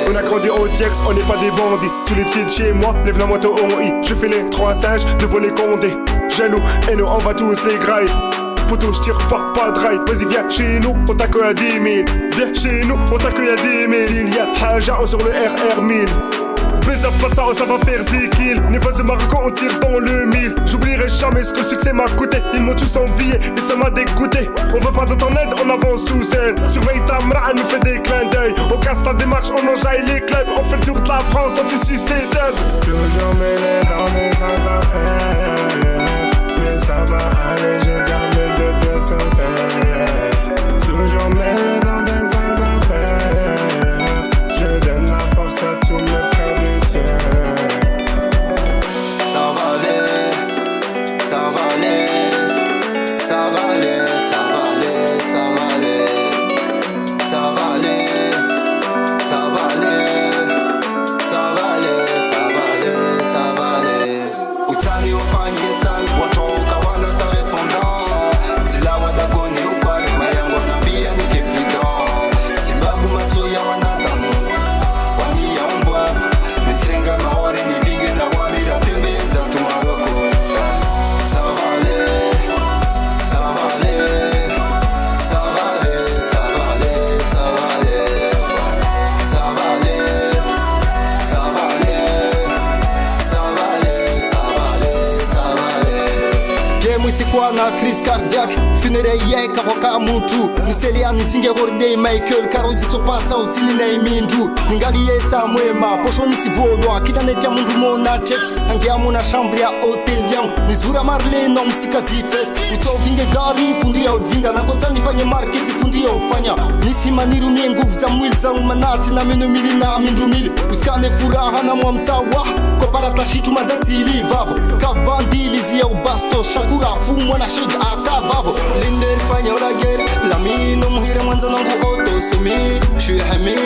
On a grandi au Diex, on n'est pas des bandits. Tous les petits de chez moi lèvent la moto au I. Je fais les 3 singes devant les condés. Jaloux, et nous on va tous les grailles. Poto, j'tire pas drive. Vas-y viens chez nous, on t'accueille à 10 000. Viens chez nous, on t'accueille à 10 000. S'il y a Haja sur le RR 1000. Beza pas de ça, ça va faire 10 kills. Niveau de Marco, on tire dans le 1000. J'oublierai jamais ce que le succès m'a coûté. Ils m'ont tous envié et ça m'a dégoûté. On veut pas de ton aide, on avance tout seul. Surveille ta mra, elle nous fait des clins d'œil. On casse ta démarche, on enjaille les clubs. On fait le tour de la France, toi tu suces tes dubs. Toujours mêlé dans mes sans affaires. Mais ça va aller, je garde les 2 pieds sur terre. Toujours mêlé dans mes sans affaires. Je donne la force à tous mes frères du tiers. Ça va aller, ça va aller, ça va aller, ça va aller, ça va aller, ça va aller, ça va aller, ça va aller, ça va aller, ça va aller. Utani wafanye sana watoka wanata répondant. Zila wadagoni ukwari mayango na bia ni kepidon. Simbabu matuya wanadamu wani ya umbwa. Nisirenga maore ni vinge na wani ratembenza tumaroko. Ça va aller, ça va aller, ça va aller, ça va aller, ça va aller, ça va aller, ça va aller, ça va aller, ça va aller, ça va aller. Game isikuwa na crise cardiaque, funereye kavoka muntu. Niselia nisinge horde Michael karozi topata utini na imindu. Ningali yeta mwema, posho nisivonwa. Kita netia mundu mona checks, angia mona chambre ya hotel yangu. Nizvura marle no msika zifest. Utovinge gari, fundi ya uvinga. Nakota nifanye market, fundi ya ufanya. Nisima nirumie nguvu za mwili zangu manati na meno mili na mindumili. Uskane furaha na mwamtawa, kopara tashitu mazatili vavo. Kav bandili zia ubasto, shakura fumo na shig akavavo. Linder fanya la guerre, la mine muhire mwanza nangu auto semi. Je suis Hamid,